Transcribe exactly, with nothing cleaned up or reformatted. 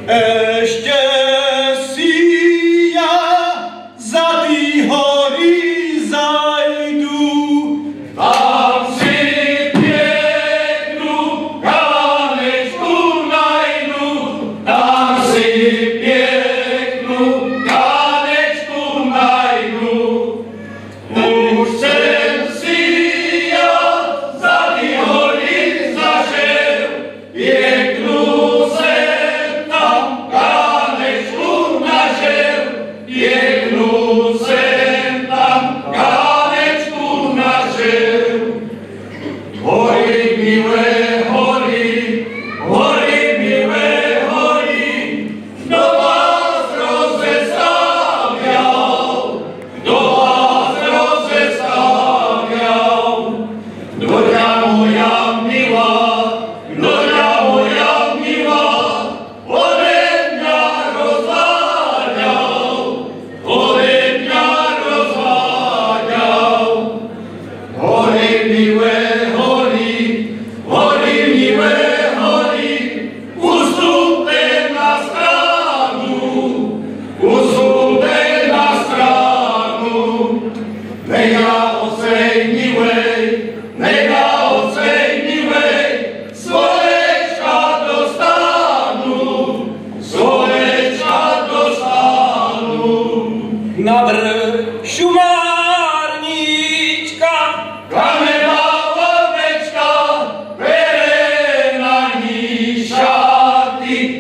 Ešte si ja za tí hory zajdu. Tam si peknú kanečku najdu. Tam si peknú kanečku najdu. Už sem si ja za tí hory zašel. Peknú sem tam kanečku našel. Peknú sem tam kanečku našel. Hory, milé hory, hory, milé hory, kto vás rozestavial, kto vás rozestavial. Kdoľa moja milá, kdoľa moja milá, ode mňa rozváďal, ode mňa rozváďal. Hory, milé hory, hory, milé hory, ustúpte na stranu, ustúpte na stranu. Nech naozaj milej, nech naozaj milej, slovečka dostanú, slovečka dostanú. Na vrch šumárnička, kamená ovečka, bere na ní šaty,